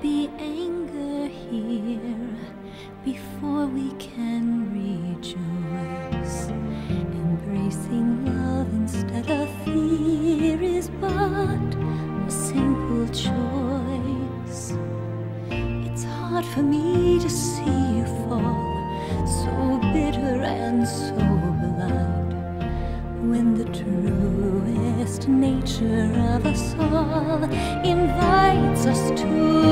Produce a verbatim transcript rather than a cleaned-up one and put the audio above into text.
be anger here before we can rejoice. Embracing love instead of fear is but a simple choice. It's hard for me to see you fall, so bitter and so blind, when the truest nature of us all invites us to